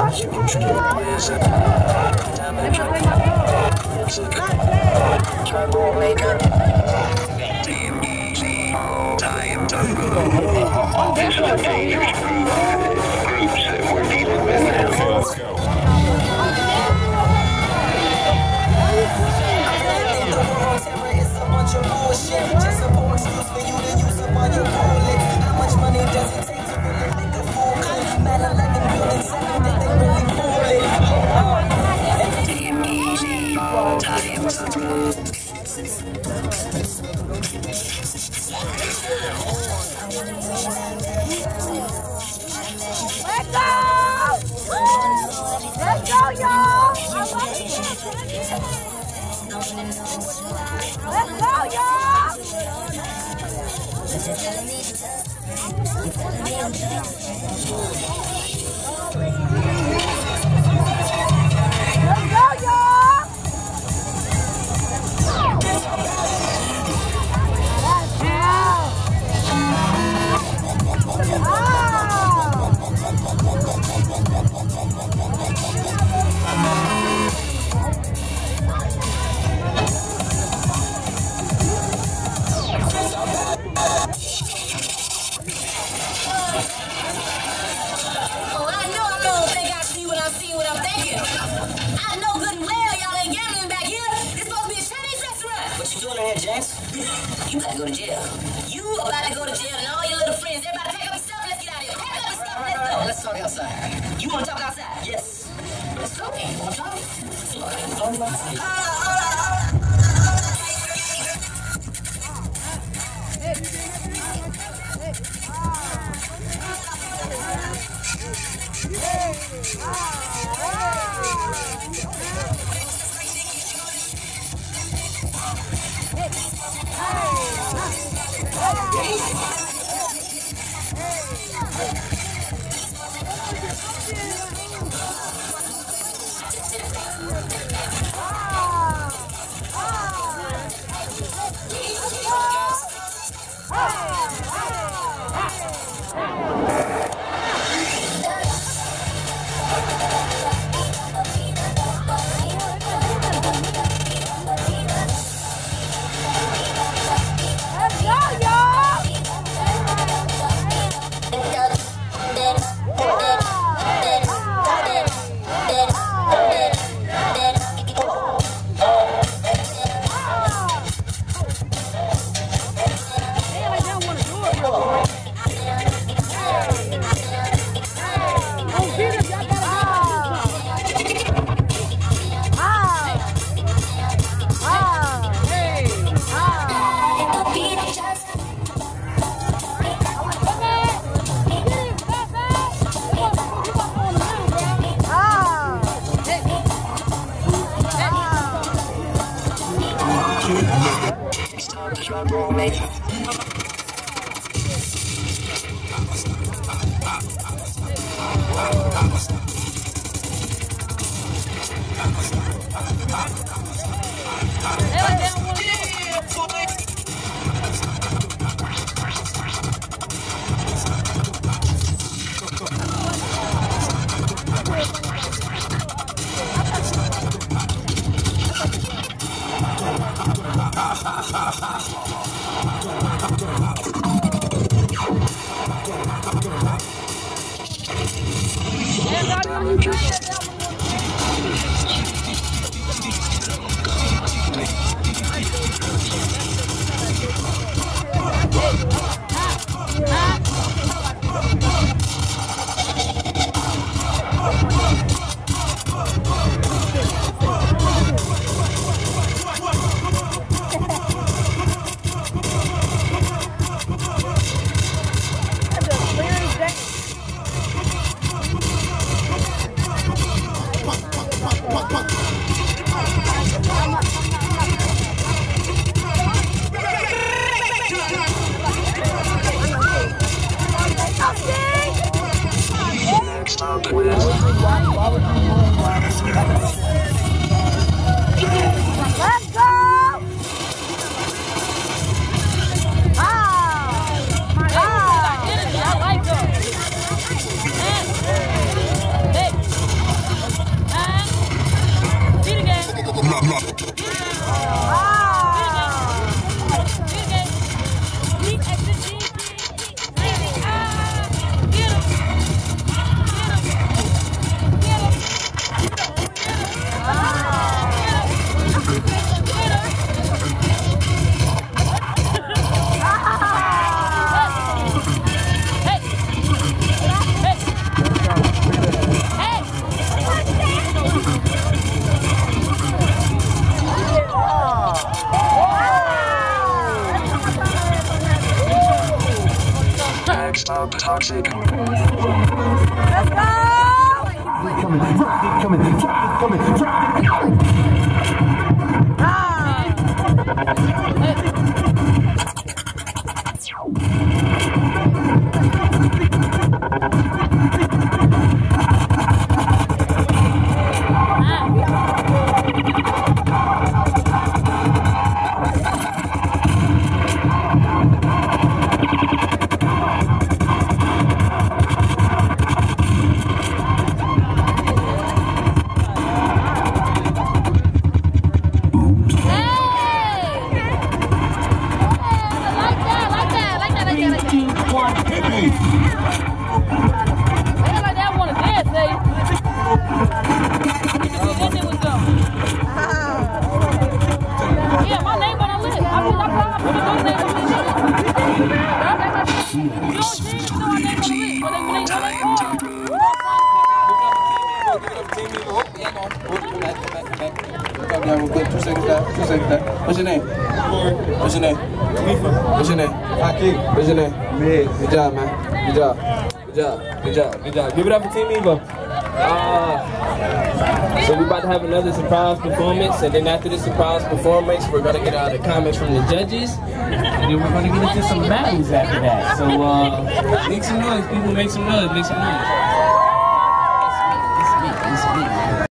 Turbo maker. Team easy. Time to move. This is a dangerous groups that we're dealing with now. Okay, let's go. It's a bunch of bullshit. Just a poor excuse for you to use up all your bullets. How much money does it take to really make a fool? Man, 11 buildings, 7, did they really fool it? Team easy. Time to move. Let's go! Let's go, y'all! I love it. Let's go, y'all! Let's go, y'all! You about to go to jail. You about to go to jail and all your little friends. Everybody pack up your stuff. Let's get out of here. Pack up your stuff. Let's go. Let's talk outside. You want to talk outside? Yes. Let's go. You want to talk? Stop the toxic. Let's go! What's your name? What's your name? What's your name? What's your name? Good job, man. Good job. Good job. Good job. Good job. Give it up for Team Evo. So we're about to have another surprise performance, and then after this surprise performance, we're gonna get all the comments from the judges, and then we're gonna get into some battles after that. So make some noise, people. Make some noise. Make some noise. It's me.